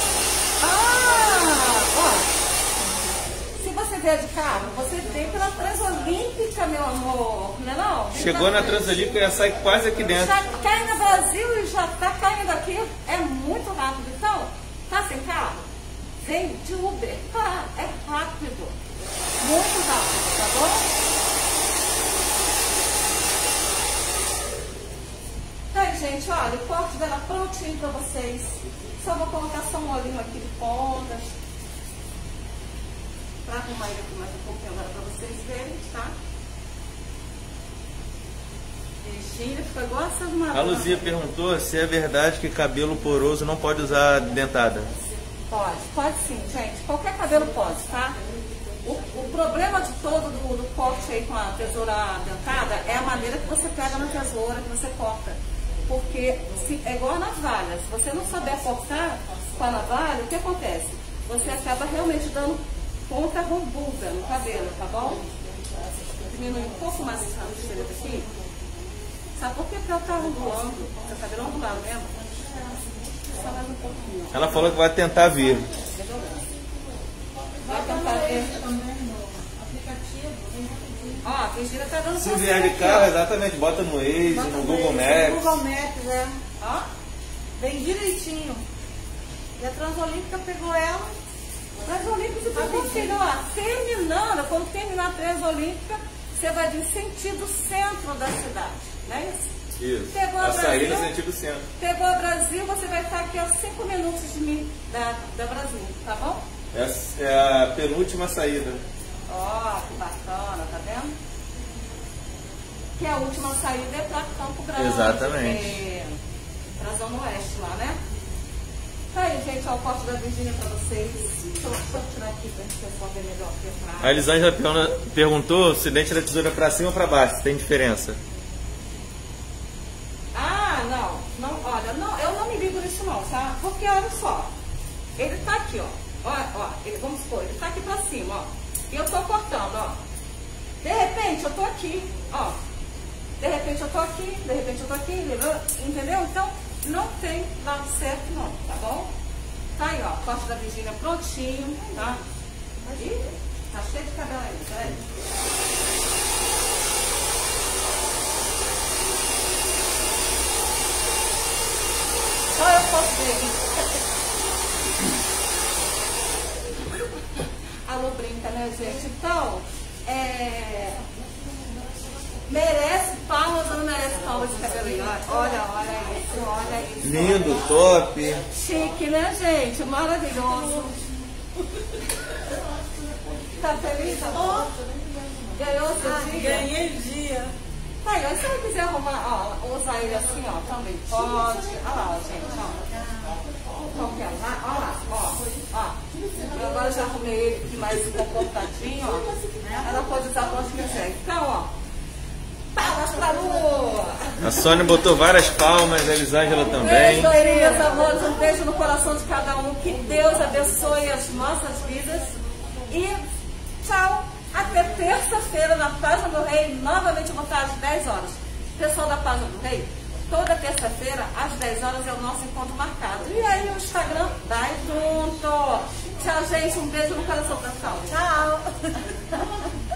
Ó, se você vier de carro, você vem pela Transolímpica, meu amor, não é não? Chegou na Transolímpica e já sai quase aqui dentro. Já cai no Brasil e já tá caindo aqui, é muito rápido. Então, tá sem carro? Vem de Uber, tá, é rápido, muito rápido, tá bom? Aí, gente, olha, o corte dela prontinho pra vocês. Só vou colocar só um olhinho aqui de pontas. Pra arrumar ele aqui mais um pouquinho agora pra vocês verem, tá? Virgínia ficou igual essas maronas. A Luzia perguntou se é verdade que cabelo poroso não pode usar dentada. Pode sim, gente. Qualquer cabelo pode, tá? O problema de todo do corte aí com a tesoura dentada é a maneira que você pega na tesoura, que você corta. Porque é igual a navalha. Se você não souber cortar com a navalha, o que acontece? Você acaba realmente dando ponta rombuda no cabelo, tá bom? Diminui um pouco mais essa ligeireza aqui. Sabe por que? Porque ela tá ondulando. Seu cabelo é ondulado mesmo. Só mais um pouquinho. Ela falou que vai tentar vir. Vai tentar ver. Ó, a Virgínia tá dando Se pra vier você de aqui, carro, ó. exatamente, bota no Waze, Bota no no Google Waze, Maps. no Google Maps, é. Ó. Vem direitinho. E a Transolímpica pegou ela. Transolímpica, você pode filho, ó, terminando, quando terminar a Transolímpica, você vai vir sentido centro da cidade, não é isso? Isso. Pegou a A saída Brasil. no sentido centro. Pegou a Brasil, você vai estar aqui a 5 minutos de mim, da Brasil, tá bom? Essa é a penúltima saída. Ó, que bacana, tá vendo? Que a última saída é pra Campo Grande. Exatamente. Pra Zona Oeste lá, né? Tá aí, gente, ó, o corte da Virgínia pra vocês. Deixa eu tirar aqui pra gente ver melhor aqui atrás. A Elisângela perguntou se dente da tesoura pra cima ou pra baixo, tem diferença? Ah, não, olha, não, eu não me ligo nisso não, tá? Porque olha só, ele tá aqui, ó, ele, vamos supor, ele tá aqui pra cima, ó, e eu tô cortando, ó, De repente eu tô aqui, ó. De repente eu tô aqui, de repente eu tô aqui, entendeu? Então, não tem lado certo não, tá bom? Tá aí, ó, corte da Virgínia prontinho, tá? Ih, tá cheio de cabelo aí, peraí. Só eu posso ver. Alô, brinca, né, gente? Então, merece palmas ou não merece palmas esse cabelinho? Olha isso. Lindo, top. Chique, né, gente? Maravilhoso. Tá feliz, amor? Ganhou o seu dia? Ganhei dia. Tá aí, se você quiser arrumar, ó, usar ele assim, ó, também pode. Olha lá, gente, ó. Olha lá, ó. Eu agora já arrumei ele aqui mais comportadinho, ó. Ela pode usar onde quiser. Então, ó. Palmas pra Lu! A Sônia botou várias palmas, a Elisângela também. Beijo, meus amores. Um beijo no coração de cada um. Que Deus abençoe as nossas vidas. E tchau. Até terça-feira na Página do Rei. Novamente eu vou estar às 10 horas. Pessoal da Página do Rei, toda terça-feira às 10 horas é o nosso encontro marcado. E aí o Instagram vai junto. Tchau, gente. Um beijo no coração, pessoal. Tchau.